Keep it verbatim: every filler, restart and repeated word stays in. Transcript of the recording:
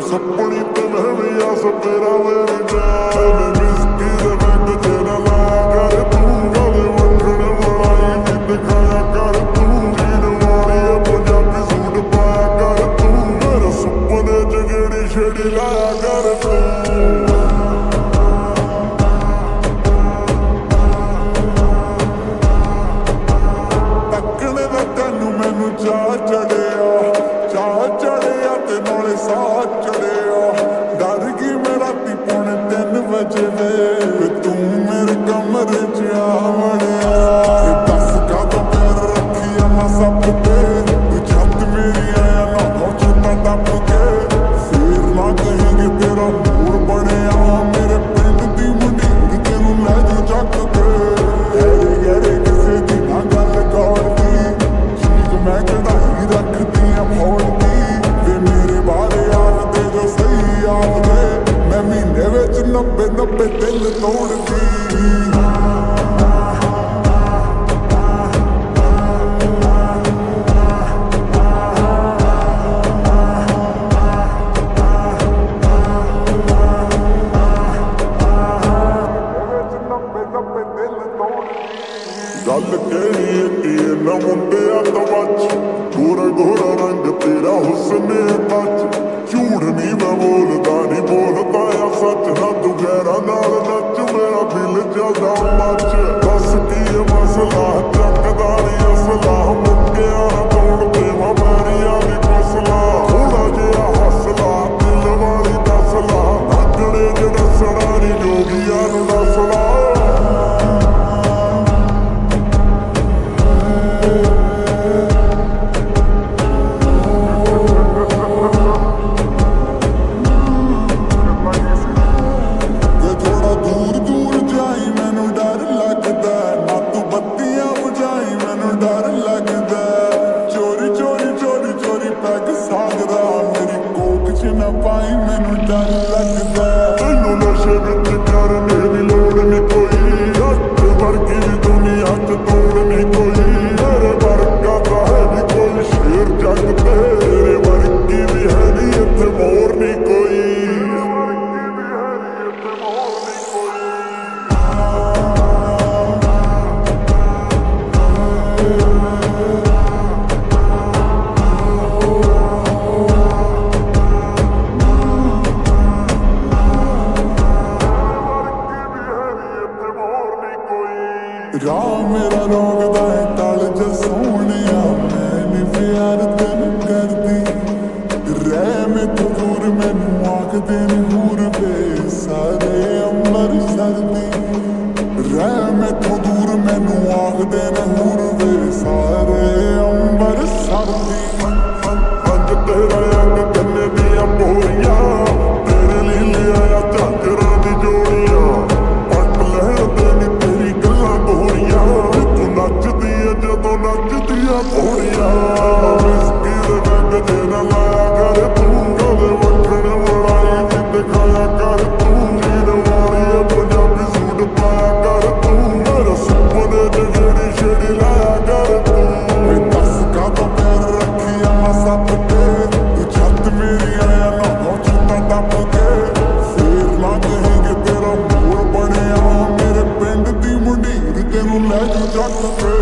सपनी ते मैं भी आस तेरा मेरी जान विस्की दे बैग तेरा लाया कर तू कदे वखण बनाई भी दिखाया कर तू जीन वाली पंजाबी सूट पाया कर तू मेरे सुपने च गेड़ी छेड़ी लाया कर तू चाह चढ़िया चाह चढ़िया ते नाले साह चढ़िया डर गई मैं राती पौने तीन बजे वे तू मेरे कमरे च आ वड़िया दस कदों पैर रखी मैं सब पे तू छत मेरी आया ना पहुंचता टप के फिर ना कहेंगे तेरा मूड बनिया मेरे पिंड दी मुंडी तेनू लै जू चक के गहरे गहरे किसे दी ना गल गौड़दी मैं कढ़ाई रखती फोड़ती वे मेरे बारे यार दे जो सही याद दे मैं महीने विच नब्बे नब्बे दिल तोड़ती गल केड़ी ना मुंडिया तो बच गोरा गोरा रंग तेरा हुस्न टच झूठ नहीं मैं बोलता नहीं बोलता या सच ना तू गहरा नाल नच मेरा दिल ज्यादा मच दस की मसला चकदा नहीं असला मुक्किया ना तोड़ देवा मैरिया दी फसला थोड़ा जिहा हसला दिल वाली दसला अगड़े च दसना नहीं जोगिया नूं दसला पाई मैनू डर लगदा तैनू नशे विच करने दी लोड़ नहीं कोई हथ वर्गी दुनिया च तोड़ नहीं कोई मेरे वर्गा दा है नहीं कोई शेर जग ते तेरे वर्गी भी है नहीं इत्थे मोर नहीं कोई राह मेरा रोकदा है तल ज सोहणिया मैं नी प्यार तेन करदी रह मैथों दूर मैनू आखदे ने हूर वे सारे अंबर सरदी रह मैथों दूर मैनू आखदे ने हूर वे सारे अंबर सरदी अंग तेरा अंग गन्ने दियां बोरियां तेरे लिए ले आया झांजरां दी जोड़ियां पट लहर दे तेरी गल्लां गोरियां तू नचदी है जदों नचदी है घोड़ियां विस्की दे बैग तेरा लाया कर तू कदे वखण बनाई भी दिखाया कर तू जीन वाली पंजाबी सूट पाया कर तू मेरे सुपने च गेड़ी छेड़ी लाया कर तू दस कदों पैर रखी मैं सब पे तू छत मेरी आया ना पहुंचता टप के फिर ना कहेंगे तेरा मूड बनिया मेरे पिंड दी मुंडी तेनू लै जू चक के